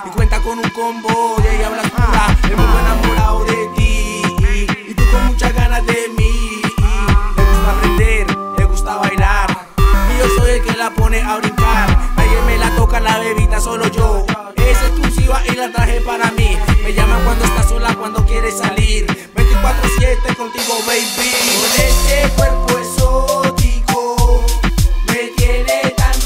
y cuenta con un combo y ella habla pura. Es muy enamorado de ti y tú con muchas ganas de mí. Le gusta aprender, le gusta bailar y yo soy el que la pone a brincar. Nadie me la toca la bebita, solo yo. Es exclusiva y la traje para mí. Me llama cuando está sola, cuando quiere salir. 24/7 contigo, baby. Con ese cuerpo exótico me tiene tan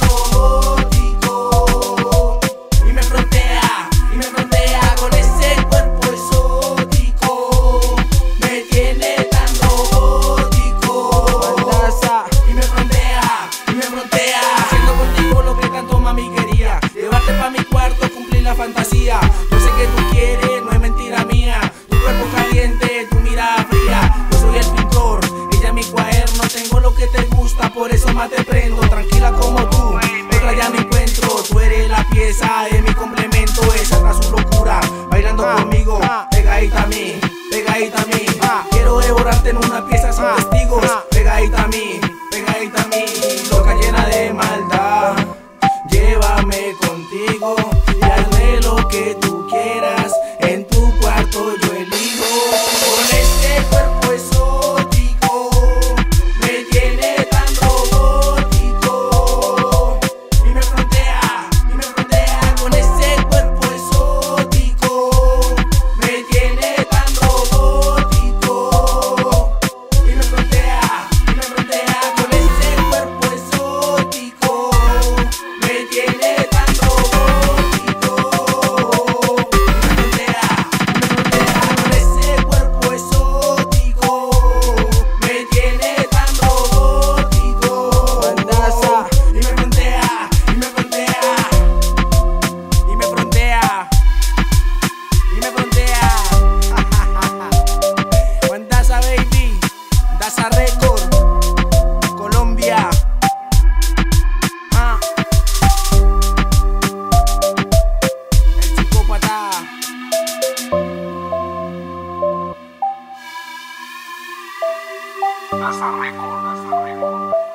robótico y me frontea, con ese cuerpo exótico me tiene tan robótico y me frontea, haciendo contigo lo que tanto mami quería. Llevarte pa' mi cuarto, cumplir la fantasía. Yo sé que tú quieres, no es mentira mía. Tu cuerpo caliente, tu mirada fría. Yo soy el pintor, ella mi cuaderno. Tengo lo que te gusta, por eso más te prendo. Tranquila como tú, otra ya me encuentro. Tú eres la pieza de mi complemento. Esa es su locura, bailando conmigo. Pegadita a mí, quiero devorarte en una pieza sin testigos. Pegadita a mí, loca llena de maldad. Llévame contigo y hazme lo que tú quieras. En tu cuarto yo elijo. Con este cuerpo exótico me tiene tan robótico y me frontea, con ese cuerpo exótico me tiene tan robótico y me frontea, con ese cuerpo exótico me tiene tan robótico y me frontea, con ese cuerpo exótico me tiene tan robótico y me frontea, Juan Daza, baby, Daza Record, Colombia. El psicópata. Daza Record.